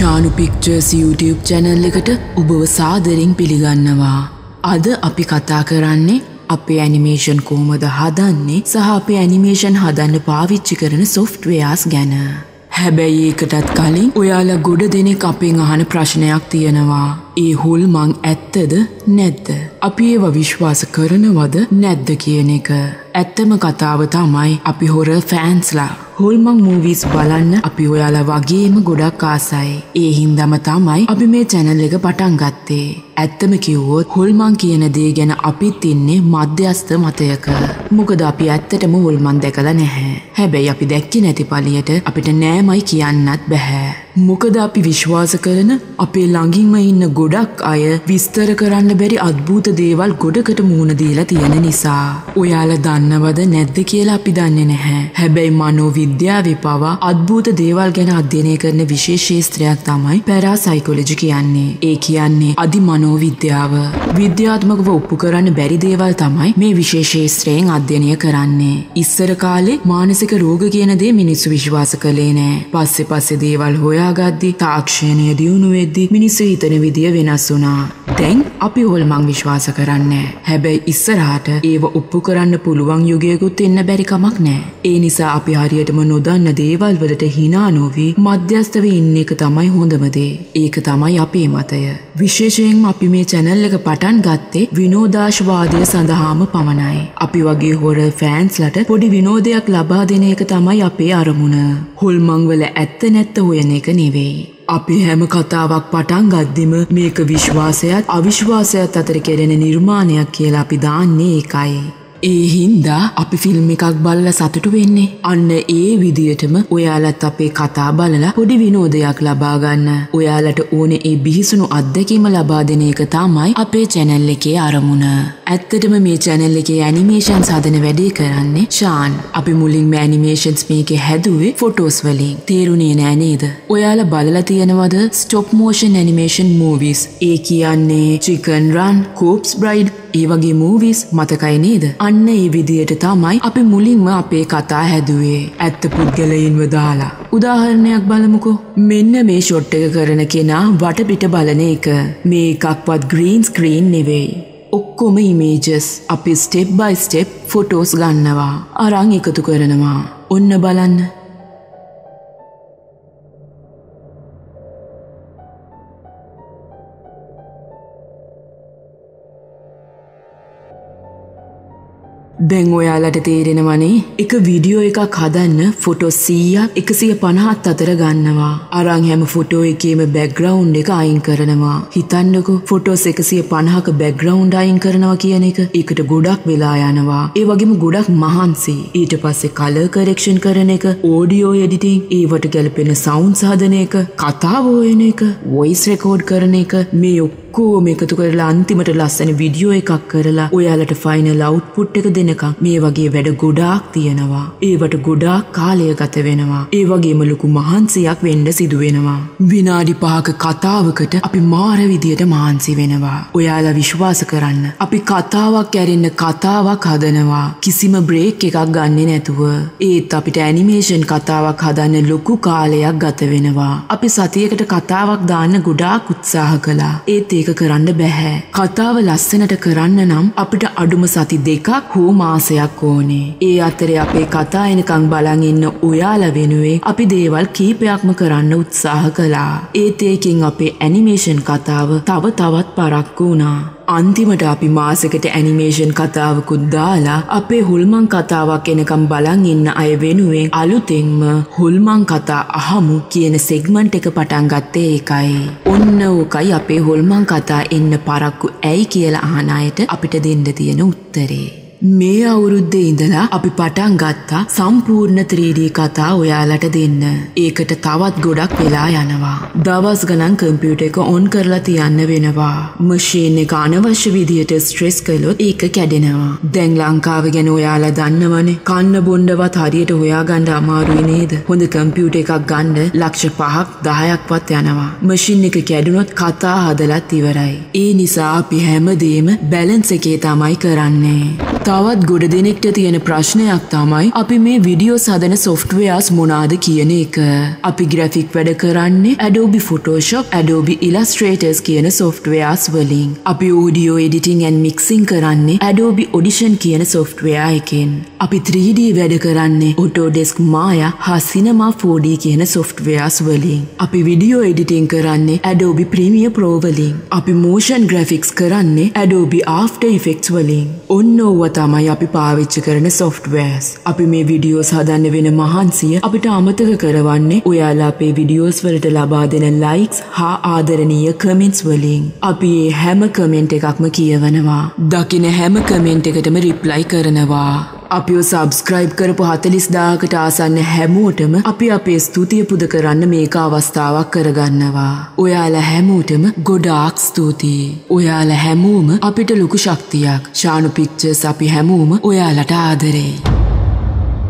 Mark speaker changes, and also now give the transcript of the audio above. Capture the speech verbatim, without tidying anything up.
Speaker 1: ශානු pictures YouTube channel එකට ඔබව සාදරයෙන් පිළිගන්නවා. අද අපි කතා කරන්නේ අපේ ඇනිමේෂන් කොහොමද හදන්නේ සහ අපේ ඇනිමේෂන් හදන්න පාවිච්චි කරන softwares ගැන. හැබැයි ඒකටත් කලින් ඔයාලා ගොඩ දෙනෙක් අපෙන් අහන ප්‍රශ්නයක් තියෙනවා. ඒ හොල්මන් ඇත්තද නැද්ද? අපි ඒව විශ්වාස කරනවද නැද්ද කියන එක. ඇත්තම කතාව තමයි අපි හොරර් ෆෑන්ස්ලා. හොල්මන් මූවීස් බලන්න අපි ඔයාලා වගේම ගොඩක් ආසයි. ඒ හින්දාම තමයි අපි මේ channel එක පටන් ගත්තේ. ඇත්තම කිව්වොත් හොල්මන් කියන දේ ගැන අපිත් ඉන්නේ මධ්‍යස්ථ මතයක. මොකද අපි ඇත්තටම හොල්මන් දැකලා නැහැ. හැබැයි අපි දැක්කේ නැති පළියට අපිට නෑමයි කියන්නත් බෑ. මොකද අපි විශ්වාස කරන අපේ ළඟින්ම ඉන්න ගොඩක් අය විස්තර කරන්න බැරි අద్භූත දේවල් ගොඩකට මුහුණ දීලා තියෙන නිසා. ඔයාලා දන්නවද නැද්ද කියලා අපි දන්නේ නැහැ. හැබැයි මනෝවිද්‍යාවේ පවා අద్භූත දේවල් ගැන අධ්‍යයනය කරන විශේෂ ශාස්ත්‍රයක් තමයි පැරාසයිකොලොජි කියන්නේ. ඒ කියන්නේ අධි මනෝවිද්‍යාව. විද්‍යාත්මකව ඔප්පු කරන්න බැරි දේවල් තමයි මේ විශේෂ ශාස්ත්‍රයෙන් අධ්‍යයනය කරන්නේ. ඉස්සර කාලේ මානසික රෝග කියන දේ මිනිස්සු විශ්වාස කළේ නෑ. පස්සේ පස්සේ දේවල් හොයා ගද්දි තාක්ෂණය දියුණු වෙද්දි මිනිස්සු හිතන විදිය වෙනස් වුණා. දැන් අපි හොල්මන් විශ්වාස කරන්නේ. හැබැයි ඉස්සරහට ඒව ඔප්පු කරන්න පුළුවන් යුගයකුත් එන්න බැරි කමක් නැහැ. ඒ නිසා අපි හරියටම නොදන්න දේවල් වලට hina නොවි මධ්‍යස්ථව ඉන්න එක තමයි හොඳම දේ. ඒක තමයි අපේ මතය. විශේෂයෙන්ම අපි මේ channel එක පටන් ගත්තේ විනෝදාශවාදය සඳහාම පමණයි. අපි වගේ හොරර් ෆෑන්ස්ලට පොඩි විනෝදයක් ලබා දෙන එක තමයි අපේ අරමුණ. හොල්මන් වල ඇත්ත නැත්ත හොයන එක නෙවෙයි. අපි හැම කතාවක් පටන් ගද්දිම මේක විශ්වාසයත් අවිශ්වාසයත් අතර කෙරෙන නිර්මාණයක් කියලා අපි දාන්නේ ඒකයි. ඒ හින්දා අපි ෆිල්ම් එකක් බලලා සතුටු වෙන්නේ. අන්න ඒ විදියටම ඔයාලත් අපේ කතා බලලා පොඩි විනෝදයක් ලබා ගන්න. ඔයාලට ඕනේ ඒ බිහිසුණු අත්දැකීම ලබා දෙන එක තමයි අපේ channel එකේ අරමුණ. ඇත්තටම මේ channel එකේ ඇනිමේෂන්ස් හදන වැඩේ කරන්නේ ශාන්. අපි මුලින්ම ඇනිමේෂන්ස් මේකේ හැදුවේ ෆොටෝස් වලින්. තේරුණේ නෑ නේද? ඔයාලා බලලා තියෙනවද stop motion animation movies? ඒ කියන්නේ Chicken Run, Corpse Bride ඒ වගේ movies මතකයි නේද? අන්න ඒ විදියට තමයි අපි මුලින්ම අපේ කතා හැදුවේ. ඇත්ත පුද්ගලයින්ව දාලා. උදාහරණයක් බලමුකෝ. මෙන්න මේ ෂොට් එක කරන කෙනා වටපිට බලන එක. මේ එකක්වත් green screen නෙවෙයි. ඔක්කොම images. අපි step by step photos ගන්නවා. අරන් එකතු කරනවා. ඔන්න බලන්න. දැන් ඔයාලට තේරෙනවනේ එක වීඩියෝ එකක් හදන්න ෆොටෝ සීයක් එකසිය පනහත් අතර ගන්නවා. අරන් හැම ෆොටෝ එකේම බෑග්ග්‍රවුන්ඩ් එක අයින් කරනවා. හිතන්නකෝ ෆොටෝස් එකසිය පනහක බෑග්ග්‍රවුන්ඩ් අයින් කරනවා කියන එක. ඒකට ගොඩක් වෙලා යනවා. ඒ වගේම ගොඩක් මහන්සි. ඊට පස්සේ කලර් කරෙක්ෂන් කරන එක, ඔඩියෝ එඩිටිං, ඒවට ගැලපෙන සවුන්ඩ්ස් හදන එක, කතාව හොයන එක, වොයිස් රෙකෝඩ් කරන එක, මේ ඔක්කොම එකතු කරලා අන්තිමට ලස්සන වීඩියෝ එකක් කරලා ඔයාලට ෆයිනල් අවුට්පුට් එක දෙන මේ වගේ වැඩ ගොඩාක් තියෙනවා. ඒවට ගොඩාක් කාලය ගත වෙනවා. ඒ වගේම ලොකු මහන්සියක් වෙන්න සිදු වෙනවා. විනාඩි පහක කතාවකට අපි මාර විදියට මහන්සි වෙනවා. ඔයාලා විශ්වාස කරන්න. අපි කතාවක් ඇරෙන්න කතාවක් හදනවා. කිසිම බ්‍රේක් එකක් ගන්නෙ නැතුව. ඒත් අපිට ඇනිමේෂන් කතාවක් හදන්න ලොකු කාලයක් ගත වෙනවා. අපි සතියකට කතාවක් දාන්න ගොඩාක් උත්සාහ කළා. ඒත් ඒක කරන්න බැහැ. කතාව ලස්සනට කරන්න නම් අපිට අඩුම සති දෙකක් හෝ මාසයක් ඕනේ. ඒ අතරේ අපේ කතා එනකන් බලන් ඉන්න ඔයාලා වෙනුවෙන් අපි දේවල් කීපයක්ම කරන්න උත්සාහ කළා. ඒත් ඒකෙන් අපේ ඇනිමේෂන් කතාව තව තවත් පරක්කු වුණා. අන්තිමට අපි මාසෙකට ඇනිමේෂන් කතාවකුත් දාලා අපේ හොල්මන් කතාවක් එනකම් බලන් ඉන්න අය වෙනුවෙන් අලුතෙන්ම හොල්මන් කතා අහමු කියන සෙග්මන්ට් එක පටන් ගත්තේ ඒකයි. ඔන්න ඕකයි අපේ හොල්මන් කතා එන්න පරක්කු ඇයි කියලා අහන අයට අපිට දෙන්න තියෙන උත්තරේ. මේ අවුරුද්දේ ඉඳලා අපි පටන් ගත්තා සම්පූර්ණ ත්‍රී ඩී කතා ඔයාලට දෙන්න. ඒකට තවත් ගොඩක් වෙලා යනවා. දවස් ගණන් කම්පියුටර් එක ඔන් කරලා තියන්න වෙනවා. මැෂින් එක අනවශ්‍ය විදියට ස්ට්‍රෙස් කළොත් ඒක කැඩෙනවා. දැන් ලංකාව ගැන ඔයාලා දන්නවනේ. කන්න බොන්නවත් හරියට හොයාගන්න අමාරුයි නේද? හොඳ කම්පියුටර් එකක් ගන්න ලක්ෂ පහක් දහයක්වත් යනවා. මැෂින් එක කැඩුනොත් කතා හදලත් ඉවරයි. ඒ නිසා අපි හැමදේම බැලන්ස් එකේ තමයි කරන්නේ. තවත් ගොඩ දෙනෙක්ට තියෙන ප්‍රශ්නයක් තමයි අපි මේ වීඩියෝස් හදන softwares මොනවාද කියන එක. අපි graphic වැඩ කරන්නේ Adobe Photoshop, Adobe Illustrators කියන softwares වලින්. අපි audio editing and mixing කරන්නේ Adobe Audition කියන software එකෙන්. අපි three D වැඩ කරන්නේ Autodesk Maya හා Cinema four D කියන softwares වලින්. අපි video editing කරන්නේ Adobe Premiere Pro වලින්. අපි motion graphics කරන්නේ Adobe After Effects වලින්. ඔන්න ඕවා තමයි අපි පාවිච්චි කරන softwares. අපි මේ videos හදන්න වෙන මහන්සිය අපිට අමතක කරවන්නේ ඔයාලා අපේ videos වලට ලබා දෙන likes හා ආදරණීය comments වලින්. අපි මේ හැම comment එකක්ම කියවනවා. දකින හැම comment එකටම reply කරනවා. අපිව subscribe කරපු හතළිස් දාහකට ආසන්න හැමෝටම අපි අපේ ස්තුතිය පුද කරන්න මේක අවස්ථාවක් කරගන්නවා. ඔයාලා හැමෝටම ගොඩාක් ස්තුතියි. ඔයාලා හැමෝම අපිට ලොකු ශක්තියක්. ශානු Pictures අපි හැමෝම ඔයාලට ආදරෙයි.